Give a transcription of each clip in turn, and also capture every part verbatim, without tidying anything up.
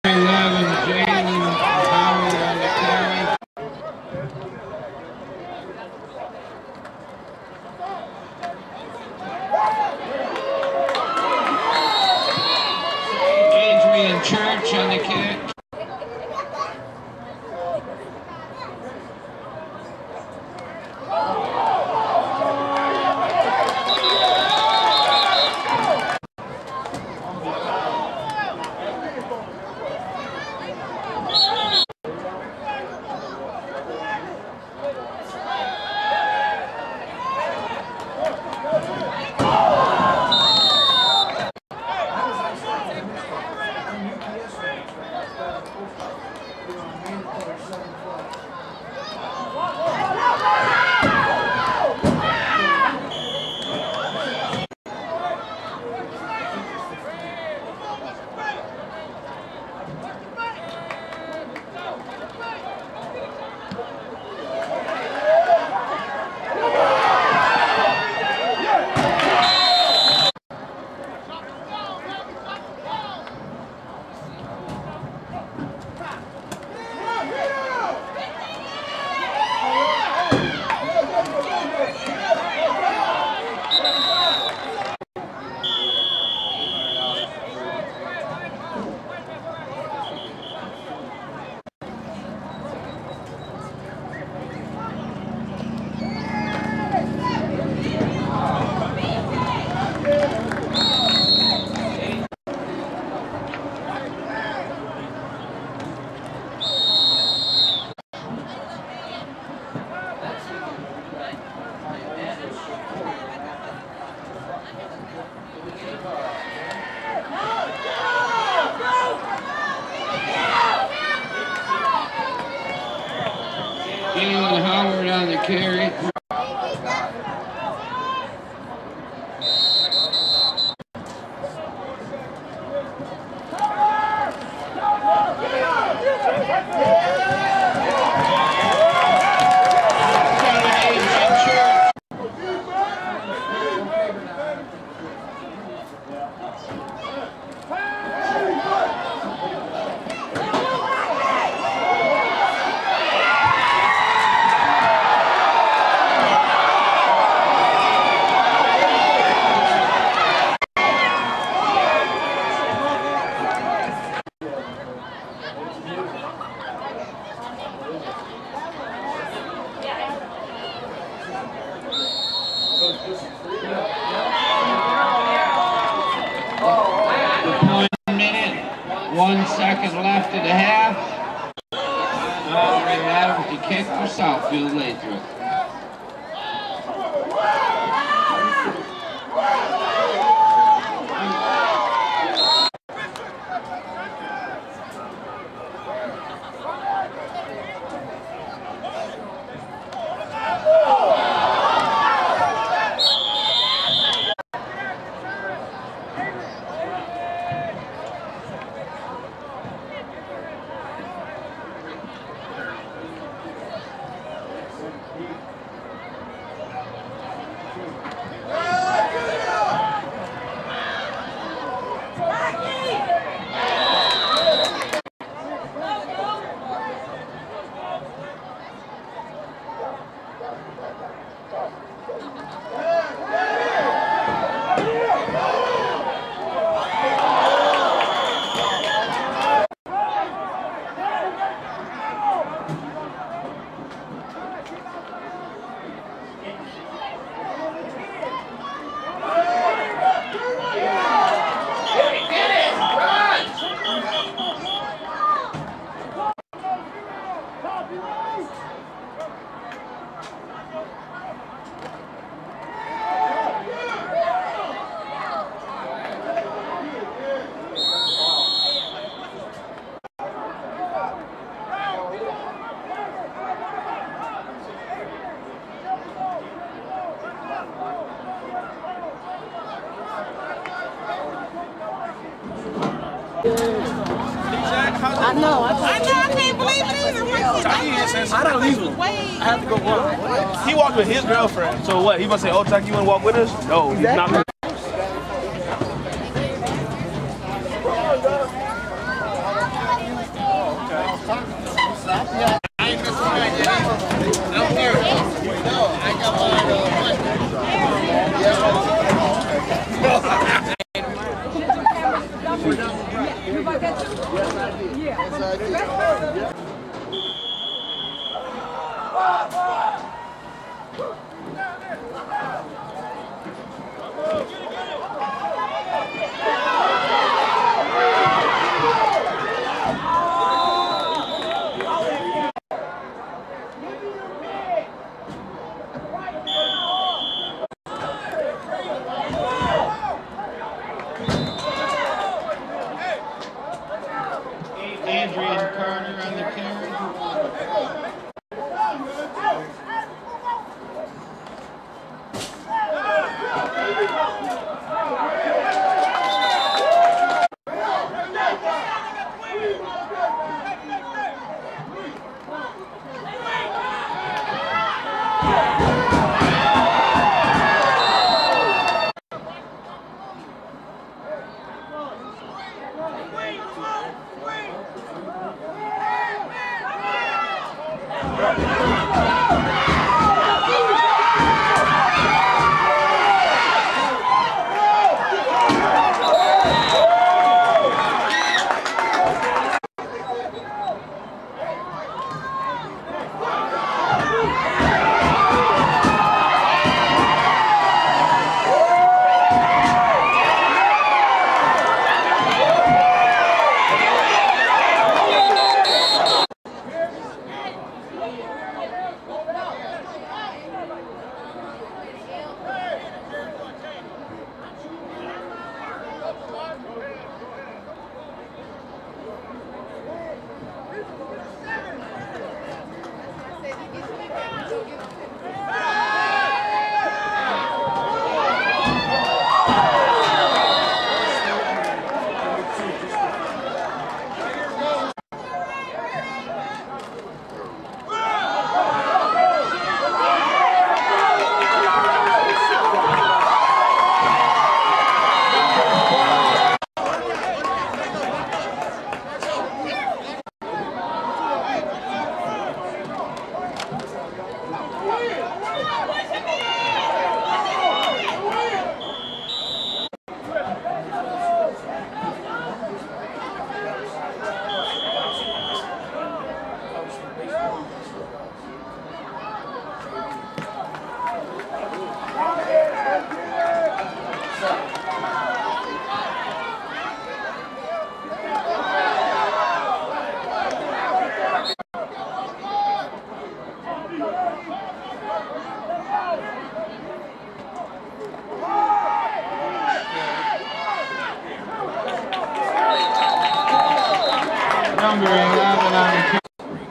eleven, Jalen Howard on the carry. Adrian Church on the kick. Jalen Howard on the carry. One second left in the half. Already had with the kick for Southfield Lathrop. I know. I, I know. I can't believe it either. I don't leave him. I have to go walk. He walked with his girlfriend. So what? He must say, "Oh, Chuck, you want to walk with us?" No, he's not. Yes, I did. Yeah. Adrian Carter on the carry. Number eleven on the carry.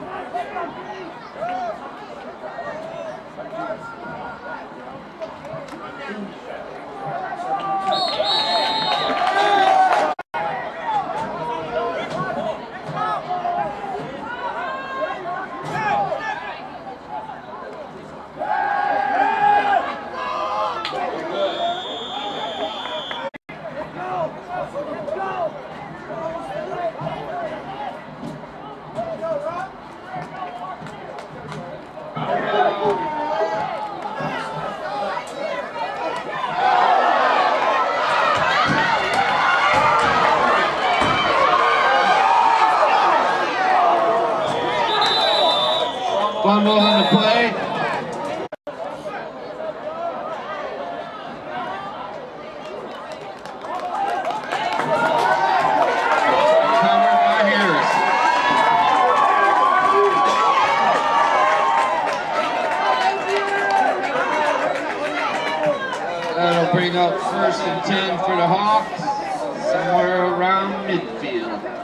Fumble on the play. Covered by Harris. That'll bring up first and ten for the Hawks, somewhere around midfield.